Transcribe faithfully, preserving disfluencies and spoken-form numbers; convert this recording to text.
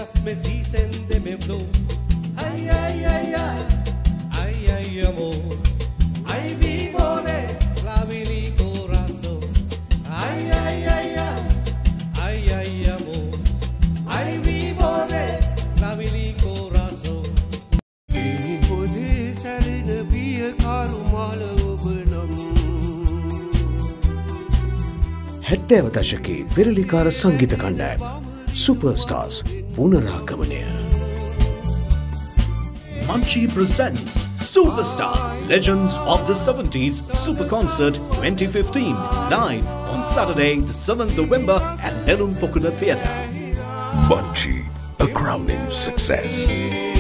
estrellas me dicen de mi blue. Ay, ay, ay, ay, ay, ay, amor. Ay, vivore, clavi mi corazón. Ay, ay, ay, ay, ay, ay, amor. Ay, vivore, clavi mi corazón. Pode sarina biya karumala obanam. හැත්තෑව දශකයේ පෙරලිකාර සංගීත කණ්ඩායම Superstars පුනරාගමනය. Munchie presents Superstars Legends of the seventies Super Concert twenty fifteen live on Saturday the seventh of November at Nelum Pokuna Theatre. Munchie, a crowning success.